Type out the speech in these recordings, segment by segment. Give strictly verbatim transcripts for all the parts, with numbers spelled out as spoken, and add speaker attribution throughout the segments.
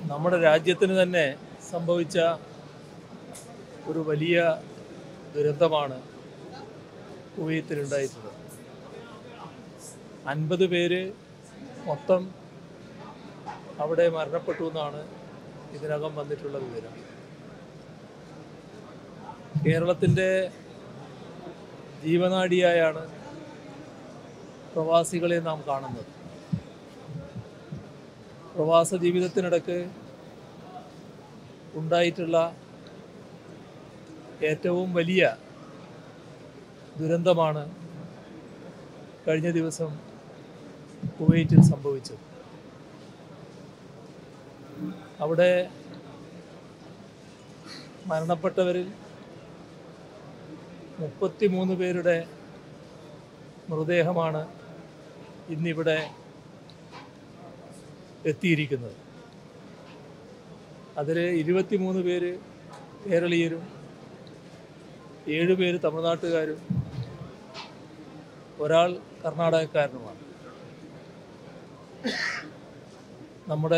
Speaker 1: നമ്മുടെ രാജ്യത്തിന് തന്നെ സംഭവിച്ച ഒരു വലിയ ദുരന്തമാണ് കുവൈത്തിലുണ്ടായിട്ടുള്ളത്. അൻപത് പേര് മൊത്തം അവിടെ മരണപ്പെട്ടു എന്നാണ് ഇതിനകം വന്നിട്ടുള്ള വിവരം. കേരളത്തിൻ്റെ ജീവനാഡിയായാണ് പ്രവാസികളെ നാം കാണുന്നത്. പ്രവാസ ജീവിതത്തിനിടയ്ക്ക് ഉണ്ടായിട്ടുള്ള ഏറ്റവും വലിയ ദുരന്തമാണ് കഴിഞ്ഞ ദിവസം കുവൈറ്റിൽ സംഭവിച്ചത്. അവിടെ മരണപ്പെട്ടവരിൽ മുപ്പത്തി മൂന്ന് പേരുടെ മൃതദേഹമാണ് ഇന്നിവിടെ എത്തിയിരിക്കുന്നത്. അതിൽ ഇരുപത്തിമൂന്ന് പേര് കേരളീയരും ഏഴ് പേര് തമിഴ്നാട്ടുകാരും ഒരാൾ കർണാടകക്കാരനുമാണ്. നമ്മുടെ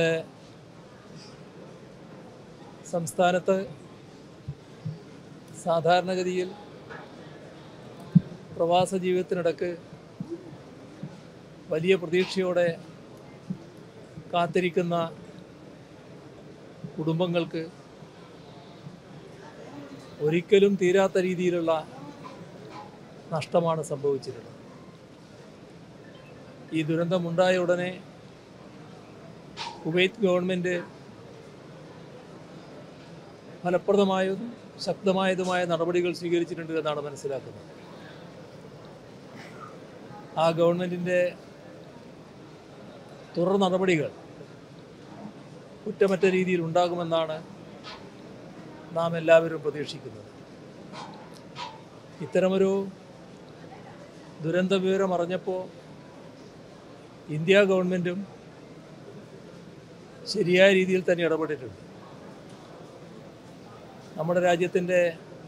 Speaker 1: സംസ്ഥാനത്ത് സാധാരണഗതിയിൽ പ്രവാസ ജീവിതത്തിനിടയ്ക്ക് വലിയ പ്രതീക്ഷയോടെ കാത്തിരിക്കുന്ന കുടുംബങ്ങൾക്ക് ഒരിക്കലും തീരാത്ത രീതിയിലുള്ള നഷ്ടമാണ് സംഭവിച്ചിട്ടുള്ളത്. ഈ ദുരന്തമുണ്ടായ ഉടനെ കുവൈത്ത് ഗവൺമെൻറ് ഫലപ്രദമായതും ശക്തമായതുമായ നടപടികൾ സ്വീകരിച്ചിട്ടുണ്ട് എന്നാണ് മനസ്സിലാക്കുന്നത്. ആ ഗവൺമെൻറ്റിൻ്റെ തുടർ നടപടികൾ കുറ്റമറ്റ രീതിയിൽ ഉണ്ടാകുമെന്നാണ് നാം എല്ലാവരും പ്രതീക്ഷിക്കുന്നത്. ഇത്തരമൊരു ദുരന്ത വിവരം അറിഞ്ഞപ്പോൾ ഇന്ത്യ ഗവൺമെൻറ്റും ശരിയായ രീതിയിൽ തന്നെ ഇടപെട്ടിട്ടുണ്ട്. നമ്മുടെ രാജ്യത്തിൻ്റെ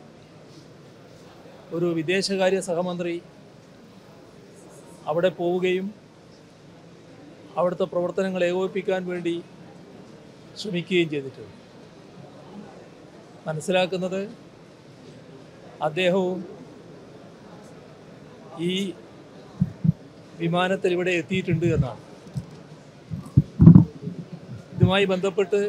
Speaker 1: ഒരു വിദേശകാര്യ സഹമന്ത്രി അവിടെ പോവുകയും അവിടുത്തെ പ്രവർത്തനങ്ങൾ ഏകോപിപ്പിക്കാൻ വേണ്ടി ശ്രമിക്കുകയും ചെയ്തിട്ടുണ്ട്. മനസ്സിലാക്കുന്നത് അദ്ദേഹവും ഈ വിമാനത്തിൽ ഇവിടെ എത്തിയിട്ടുണ്ട് എന്നാണ്. ഇതുമായി ബന്ധപ്പെട്ട്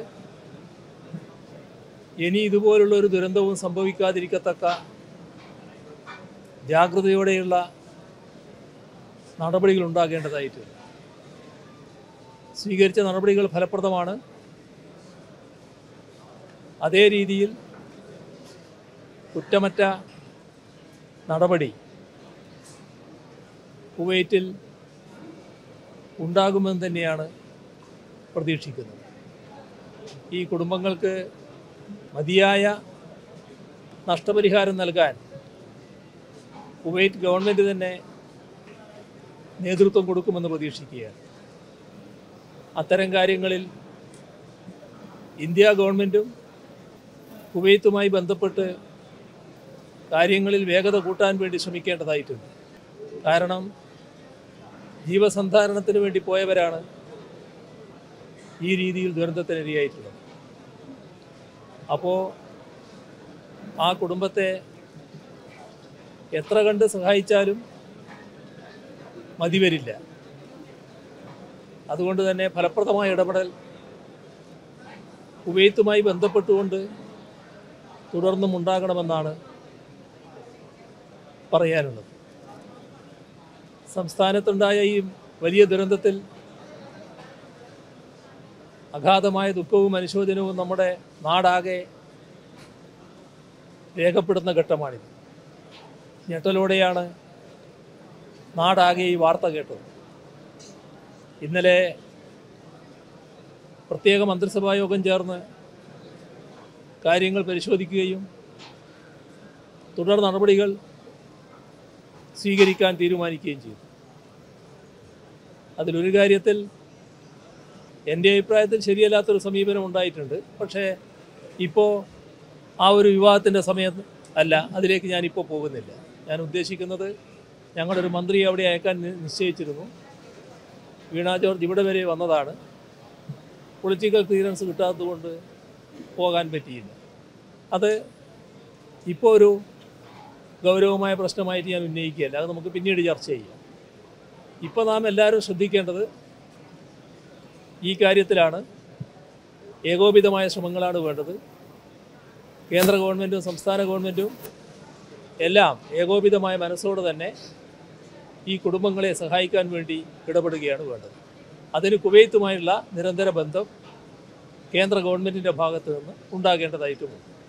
Speaker 1: ഇനി ഇതുപോലുള്ള ഒരു ദുരന്തവും സംഭവിക്കാതിരിക്കത്തക്ക ജാഗ്രതയോടെയുള്ള നടപടികൾ ഉണ്ടാകേണ്ടതായിട്ടുണ്ട്. സ്വീകരിച്ച നടപടികൾ ഫലപ്രദമാണ്. അതേ രീതിയിൽ കുറ്റമറ്റ നടപടി കുവൈറ്റിൽ ഉണ്ടാകുമെന്ന് തന്നെയാണ് പ്രതീക്ഷിക്കുന്നത്. ഈ കുടുംബങ്ങൾക്ക് മതിയായ നഷ്ടപരിഹാരം നൽകാൻ കുവൈറ്റ് ഗവൺമെൻറ് തന്നെ നേതൃത്വം കൊടുക്കുമെന്ന് പ്രതീക്ഷിക്കുകയാണ്. അത്തരം കാര്യങ്ങളിൽ ഇന്ത്യ ഗവൺമെൻറ്റും കുവൈത്തുമായി ബന്ധപ്പെട്ട് കാര്യങ്ങളിൽ വേഗത കൂട്ടാൻ വേണ്ടി ശ്രമിക്കേണ്ടതായിട്ടുണ്ട്. കാരണം ജീവസന്ധാരണത്തിന് വേണ്ടി പോയവരാണ് ഈ രീതിയിൽ ദുരന്തത്തിനിരയായിട്ടുള്ളത്. അപ്പോൾ ആ കുടുംബത്തെ എത്ര കണ്ട് സഹായിച്ചാലും മതിവരില്ല. അതുകൊണ്ട് തന്നെ ഫലപ്രദമായ ഇടപെടൽ കുവൈത്തുമായി ബന്ധപ്പെട്ടുകൊണ്ട് തുടർന്നും ഉണ്ടാകണമെന്നാണ് പറയാനുള്ളത്. സംസ്ഥാനത്തുണ്ടായ ഈ വലിയ ദുരന്തത്തിൽ അഗാധമായ ദുഃഖവും അനുശോചനവും നമ്മുടെ നാടാകെ രേഖപ്പെടുന്ന ഘട്ടമാണിത്. ഞെട്ടലോടെയാണ് നാടാകെ ഈ വാർത്ത കേട്ടത്. ഇന്നലെ പ്രത്യേക മന്ത്രിസഭാ യോഗം ചേർന്ന് കാര്യങ്ങൾ പരിശോധിക്കുകയും തുടർ നടപടികൾ സ്വീകരിക്കാൻ തീരുമാനിക്കുകയും ചെയ്തു. അതിലൊരു കാര്യത്തിൽ എൻ്റെ അഭിപ്രായത്തിൽ ശരിയല്ലാത്തൊരു സമീപനം ഉണ്ടായിട്ടുണ്ട്. പക്ഷേ ഇപ്പോൾ ആ ഒരു വിവാദത്തിൻ്റെ സമയം അല്ല, അതിലേക്ക് ഞാനിപ്പോൾ പോകുന്നില്ല. ഞാൻ ഉദ്ദേശിക്കുന്നത് ഞങ്ങളൊരു മന്ത്രിയെ അവിടെ അയക്കാൻ നിശ്ചയിച്ചിരുന്നു. വീണ ജോർജ് ഇവിടെ വരെ വന്നതാണ്. പൊളിറ്റിക്കൽ ക്ലിയറൻസ് കിട്ടാത്തതുകൊണ്ട് പോകാൻ പറ്റിയില്ല. അത് ഇപ്പോൾ ഒരു ഗൗരവമായ പ്രശ്നമായിട്ട് ഞാൻ ഉന്നയിക്കുകയല്ല, അത് നമുക്ക് പിന്നീട് ചർച്ച ചെയ്യാം. ഇപ്പോൾ നാം എല്ലാവരും ശ്രദ്ധിക്കേണ്ടത് ഈ കാര്യത്തിലാണ്. ഏകോപിതമായ ശ്രമങ്ങളാണ് വേണ്ടത്. കേന്ദ്ര ഗവൺമെൻറ്റും സംസ്ഥാന ഗവൺമെൻറ്റും എല്ലാം ഏകോപിതമായ മനസ്സോടെ തന്നെ ഈ കുടുംബങ്ങളെ സഹായിക്കാൻ വേണ്ടി ഇടപെടുകയാണ് വേണ്ടത്. അതിന് കുവൈത്തുമായുള്ള നിരന്തര ബന്ധം കേന്ദ്ര ഗവൺമെൻറ്റിൻ്റെ ഭാഗത്ത് നിന്ന് ഉണ്ടാകേണ്ടതായിട്ടുമുണ്ട്.